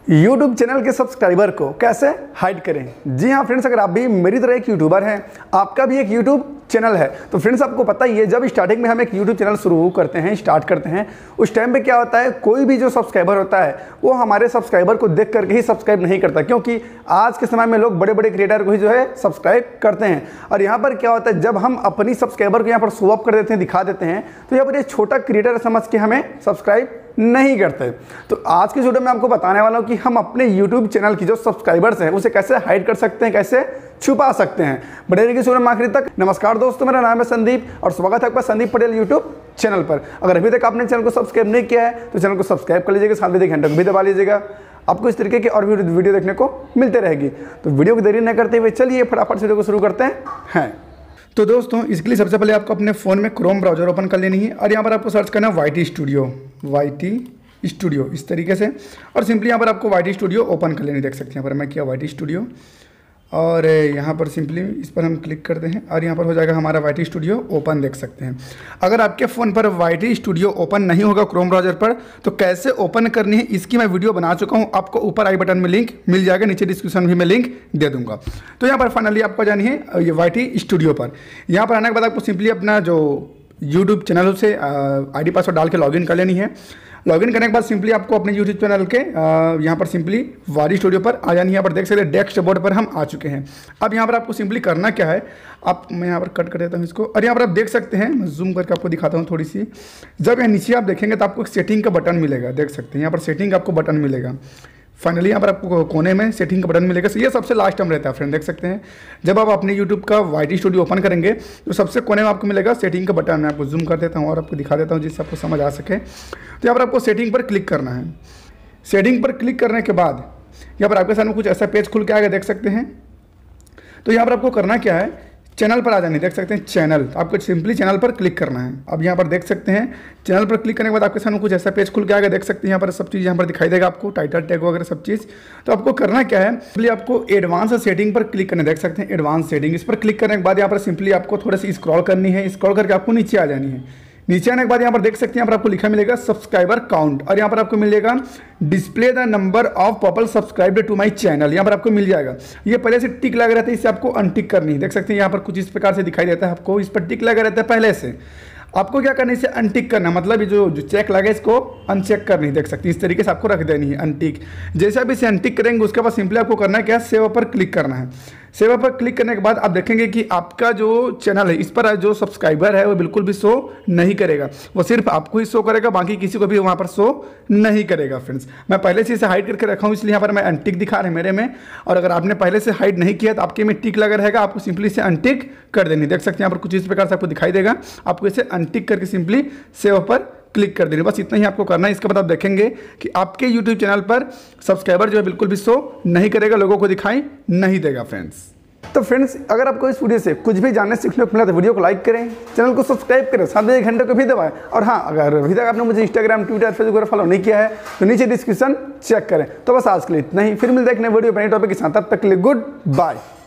YouTube channel के subscriber को कैसे हाइड करें। जी हाँ फ्रेंड्स, अगर आप भी मेरी तरह एक यूट्यूबर हैं, आपका भी एक YouTube चैनल है, तो फ्रेंड्स आपको पता ही है जब स्टार्टिंग में हम एक YouTube चैनल शुरू करते हैं, स्टार्ट करते हैं, उस टाइम पे क्या होता है, कोई भी जो सब्सक्राइबर होता है वो हमारे सब्सक्राइबर को देख करके ही सब्सक्राइब नहीं करता, क्योंकि आज के समय में लोग बड़े बड़े क्रिएटर को ही जो है सब्सक्राइब करते हैं। और यहाँ पर क्या होता है, जब हम अपनी सब्सक्राइबर को यहाँ पर शो अप कर देते हैं, दिखा देते हैं, तो यहाँ पर ये छोटा क्रिएटर समझ के हमें सब्सक्राइब नहीं करते। तो आज की वीडियो में आपको बताने वाला हूँ कि हम अपने YouTube चैनल की जो सब्सक्राइबर्स हैं उसे कैसे हाइड कर सकते हैं, कैसे छुपा सकते हैं। बने रहिए वीडियो में आखिरी तक। नमस्कार दोस्तों, मेरा नाम है संदीप और स्वागत है आपका संदीप पटेल YouTube चैनल पर। अगर अभी तक आपने चैनल को सब्सक्राइब नहीं किया है तो चैनल को सब्सक्राइब कर लीजिएगा, साथ में घंटे को भी दबा लीजिएगा। आपको इस तरीके की और भी वीडियो देखने को मिलते रहेगी। तो वीडियो को देरी न करते हुए चलिए फटाफट से वीडियो को शुरू करते हैं। तो दोस्तों, इसके लिए सबसे पहले आपको अपने फ़ोन में क्रोम ब्राउज़र ओपन कर लेनी है और यहाँ पर आपको सर्च करना है YT स्टूडियो इस तरीके से, और सिंपली यहाँ पर आपको YT स्टूडियो ओपन कर लेनी। देख सकते हैं यहाँ पर मैं किया YT स्टूडियो, और यहाँ पर सिंपली इस पर हम क्लिक करते हैं और यहाँ पर हो जाएगा हमारा YT स्टूडियो ओपन। देख सकते हैं अगर आपके फ़ोन पर YT स्टूडियो ओपन नहीं होगा क्रोम ब्राउज़र पर, तो कैसे ओपन करनी है इसकी मैं वीडियो बना चुका हूँ। आपको ऊपर आई बटन में लिंक मिल जाएगा, नीचे डिस्क्रिप्शन भी मैं लिंक दे दूँगा। तो यहाँ पर फाइनली आपको जानी है ये YT स्टूडियो पर। यहाँ पर आने के बाद आपको सिंपली अपना जो यूट्यूब चैनल से ID पासवर्ड डाल के लॉगिन कर लेनी है। लॉगिन करने के बाद सिंपली आपको अपने यूट्यूब चैनल के यहाँ पर सिंपली YT स्टूडियो पर आ जानी है। यहाँ पर देख सकते हैं डैशबोर्ड पर हम आ चुके हैं। अब यहाँ पर आपको सिंपली करना क्या है, मैं यहाँ पर कट कर देता हूँ इसको, और यहाँ पर आप देख सकते हैं, मैं जूम करके आपको दिखाता हूँ थोड़ी सी। जब यहाँ नीचे आप देखेंगे तो आपको एक सेटिंग का बटन मिलेगा। देख सकते हैं यहाँ पर सेटिंग आपको बटन मिलेगा। फाइनली यहाँ पर आपको कोने में सेटिंग का बटन मिलेगा। ये सबसे लास्ट टाइम रहता है फ्रेंड। देख सकते हैं जब आप अपने YouTube का YT स्टूडियो ओपन करेंगे तो सबसे कोने में आपको मिलेगा सेटिंग का बटन। मैं आपको जूम कर देता हूँ और आपको दिखा देता हूँ जिससे आपको समझ आ सके। तो यहाँ पर आपको सेटिंग पर क्लिक करना है। सेटिंग पर क्लिक करने के बाद यहाँ पर आपके सामने कुछ ऐसा पेज खुल के आएगा। देख सकते हैं, तो यहाँ पर आपको करना क्या है, चैनल पर आ जानी। देख सकते हैं चैनल, आपको सिंपली चैनल पर क्लिक करना है। अब यहाँ पर देख सकते हैं चैनल पर क्लिक करने के बाद आपके सामने कुछ ऐसा पेज खुल के आएगा। देख सकते हैं यहाँ पर सब चीज़ यहाँ पर दिखाई देगा आपको, टाइटल टैग वगैरह सब चीज़। तो आपको करना क्या है, सिंपली आपको एडवांस सेटिंग पर क्लिक करना है। देख सकते हैं एडवांस सेटिंग, इस पर क्लिक करने के बाद यहाँ पर सिंपली आपको थोड़ा सी स्क्रॉल करनी है। स्क्रॉल करके आपको नीचे आ जानी है। नीचे आने के बाद यहाँ पर देख सकते हैं यहाँ पर आपको लिखा मिलेगा सब्सक्राइबर काउंट, और यहाँ पर आपको मिलेगा display the number of people subscribed to my channel. यहाँ पर आपको मिल जाएगा। ये पहले से टिक लगा रहता है, इसे आपको अनटिक करनी है। देख सकते हैं यहाँ पर कुछ इस प्रकार से दिखाई देता है आपको, इस पर टिक लगा रहता है पहले से। आपको क्या करना है, इसे अनटिक करना, मतलब ये जो चेक लगा है इसको अनचेक करनी। देख सकते हैं इस तरीके से आपको रख देनी है अनटिक। जैसे आप इसे अनटिक करेंगे उसके बाद सिंपली आपको करना है क्या, सेव पर क्लिक करना है। सेव पर क्लिक करने के बाद आप देखेंगे कि आपका जो चैनल है इस पर जो सब्सक्राइबर है वो बिल्कुल भी शो नहीं करेगा। वो सिर्फ आपको ही शो करेगा, बाकी किसी को भी वहाँ पर शो नहीं करेगा फ्रेंड्स। मैं पहले से इसे हाइड करके रखा हूँ, इसलिए यहाँ पर मैं अनटिक दिखा रहा है मेरे में। और अगर आपने पहले से हाइड नहीं किया तो आपके में टिक लगा रहेगा, आपको सिंपली इसे अनटिक कर देनी। देख सकते हैं यहाँ पर कुछ इस प्रकार से आपको दिखाई देगा। आपको इसे अनटिक करके सिंपली सेव पर क्लिक कर देनी, बस इतना ही आपको करना है। इसके बाद आप देखेंगे कि आपके YouTube चैनल पर सब्सक्राइबर जो है बिल्कुल भी शो नहीं करेगा, लोगों को दिखाई नहीं देगा फ्रेंड्स। तो फ्रेंड्स, अगर आपको इस वीडियो से कुछ भी जानने सीखने को मिला तो वीडियो को लाइक करें, चैनल को सब्सक्राइब करें, साथ में घंटे को भी दबाएं। और हाँ, अगर अभी तक आपने मुझे इंस्टाग्राम, ट्विटर, फेसबुक पर फॉलो नहीं किया है तो नीचे डिस्क्रिप्शन चेक करें। तो बस आज के लिए इतना ही, फिर मिलते हैं एक नए वीडियो पर नए टॉपिक के साथ। तब तक के लिए गुड बाय।